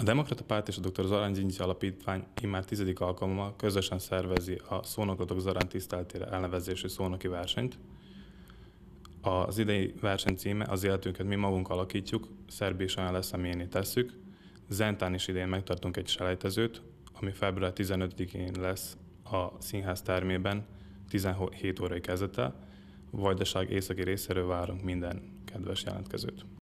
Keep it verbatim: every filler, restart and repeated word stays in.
A Demokrata Párt és a doktor Zarán Gyingyi Alapítvány immár tizedik alkalommal közösen szervezi a Szónoklatok Zarán tiszteletére elnevezésű szónoki versenyt. Az idei verseny címe Az életünket mi magunk alakítjuk, Szerbi is olyan lesz, amilyenné tesszük. Zentán is idén megtartunk egy selejtezőt, ami február tizenötödikén lesz a színház termében tizenhét órai kezdettel. Vajdaság északi részéről várunk minden kedves jelentkezőt.